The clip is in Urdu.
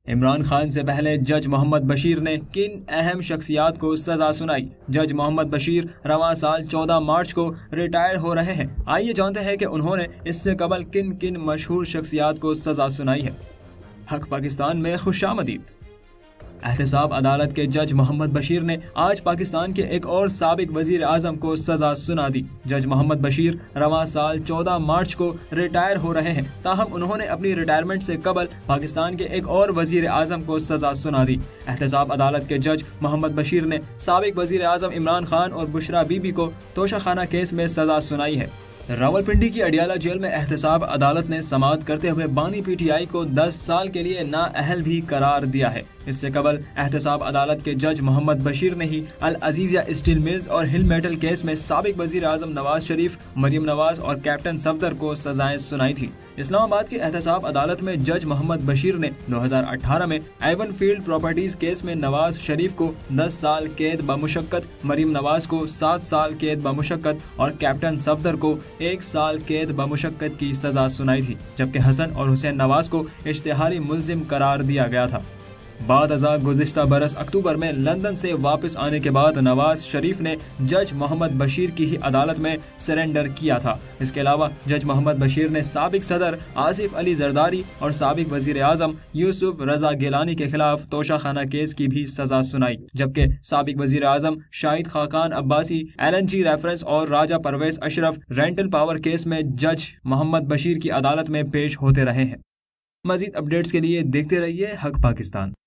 عمران خان سے پہلے جج محمد بشیر نے کن اہم شخصیات کو سزا سنائی؟ جج محمد بشیر رواں سال 14 مارچ کو ریٹائر ہو رہے ہیں۔ آئیے جانتے ہیں کہ انہوں نے اس سے قبل کن کن مشہور شخصیات کو سزا سنائی ہے۔ حق پاکستان میں خوش آمدید۔ احتساب عدالت کے جج محمد بشیر نے آج پاکستان کے ایک اور سابق وزیر اعظم کو سزا سنا دی۔ جج محمد بشیر رواں سال 14 مارچ کو ریٹائر ہو رہے ہیں، تاہم انہوں نے اپنی ریٹائرمنٹ سے قبل پاکستان کے ایک اور وزیر اعظم کو سزا سنا دی۔ احتساب عدالت کے جج محمد بشیر نے سابق وزیر اعظم عمران خان اور بشرا بی بی کو توشہ خانہ کیس میں سزا سنائی ہے۔ راولپنڈی کی اڈیالہ جیل میں احتساب عدالت نے سماعت کرتے ہوئے بانی پی ٹی آئی کو 10 سال کے لیے نااہل بھی قرار دیا ہے۔ اس سے قبل احتساب عدالت کے جج محمد بشیر نے ہی العزیزیہ اسٹیل ملز اور ہل میٹل کیس میں سابق وزیر اعظم نواز شریف، مریم نواز اور کیپٹن صفدر کو سزائیں سنائی تھی۔ اسلام آباد کی احتساب عدالت میں جج محمد بشیر نے 2018 میں ایون فیلڈ پراپرٹیز کیس میں نواز شریف کو 10 سال قید بمشقت، مریم نواز کو 7 سال قید بمشقت اور کیپٹن صفدر کو 1 سال قید بمشقت کی سزا سنائی تھی، جبکہ حسن اور حسین نواز کو اشتہاری ملزم قرار دیا گیا تھا۔ بعد ازاں گزشتہ برس اکتوبر میں لندن سے واپس آنے کے بعد نواز شریف نے جج محمد بشیر کی ہی عدالت میں سرنڈر کیا تھا۔ اس کے علاوہ جج محمد بشیر نے سابق صدر آصف علی زرداری اور سابق وزیر اعظم یوسف رضا گیلانی کے خلاف توشہ خانہ کیس کی بھی سزا سنائی، جبکہ سابق وزیر اعظم Shahid Khaqan Abbasi, L N G reference اور Raja Pervez Ashraf rental power case میں جج محمد بشیر کی عدالت میں پیش ہوتے رہے ہیں۔ مزید اپڈیٹس کے لیے دیکھتے رہیے حق پاکستان۔